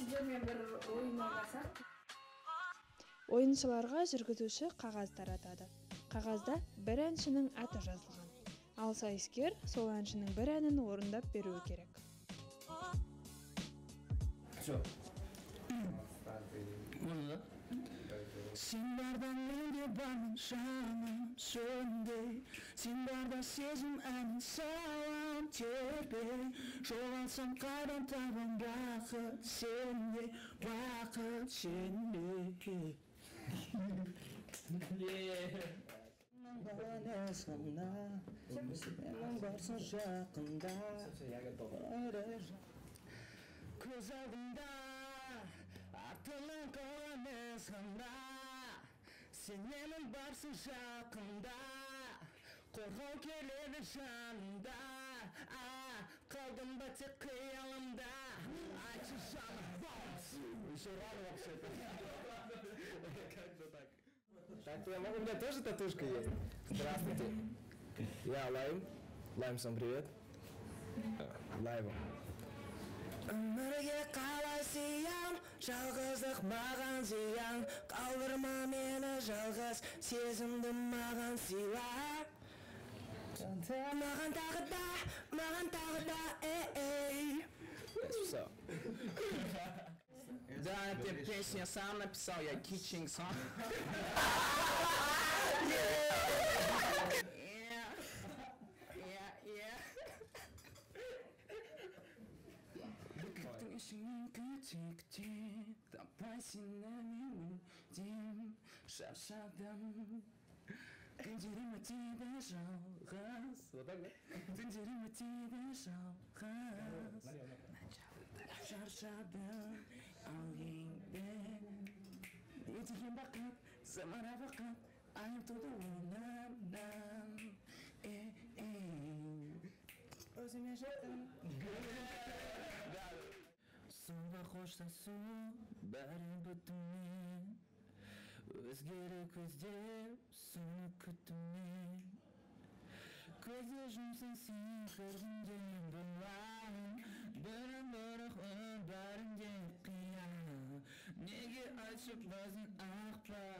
Сиздермен бир оюн ойнасак. Oyunçularga жүргүзүүчү кагаз таратады. Кагазда бир әншинин аты жазылган. Ал сайыскер сол әншинин бир әнин орундап берүү керек. Sen bardan menде бармын жаным сөнде, сен барда сезім әнін салам тербе, жоғалсам қайдан табам бақыт сенде, бақыт сенде. Маған санда, сенің барсың жақында, көз алдымда артымнан қалған санда, сенің барсың жақында, қорғау келеді жанымда, қалдым ба тек қиялымда, айтшы жаным. Еще рано вообще-то. Так, у меня тоже татушка есть. Здравствуйте. Я Лайм. Лайм, всем привет. Лайм. Өмірге қалай сиям, жалғыздық маған зиян, қалдырма мені жалғыз, сезімді маған сыйла. Маған тағы да, эй. Все. Да, эта песню я сам написал, я кичинг сам. Бақыттың ішіңнен күтектен, таппай сені мен өтем, шаршадым. Күндерім өтеді жалғыз. Түндерім өтеді жалғыз. Шаршадым, ал еңбек. Не деген бақыт, замана бақыт, айтуды ойнамнан. Өзіме жеттім. Суға қоштасу, бәрі бүтінен. Өзгері көздер, соны күтіммен. Көзде жұмсын сен көргенде болайын, бәрін бәрінде қиян. Неге айтшы бәзін ақпа